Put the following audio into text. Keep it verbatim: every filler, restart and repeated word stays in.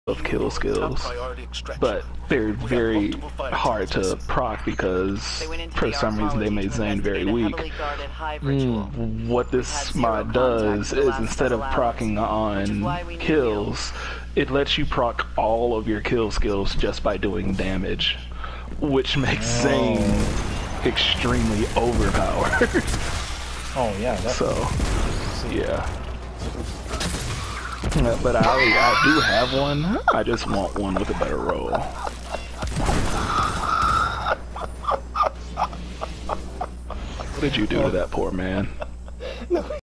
of kill skills, but they're very hard to proc because for some reason they made Zane very weak. Mm. What this mod does is instead of procking on kills, it lets you proc all of your kill skills just by doing damage, which makes oh. Zane extremely overpowered. Oh yeah, that's so yeah. But I, I do have one. I just want one with a better roll. What did you do to that poor man?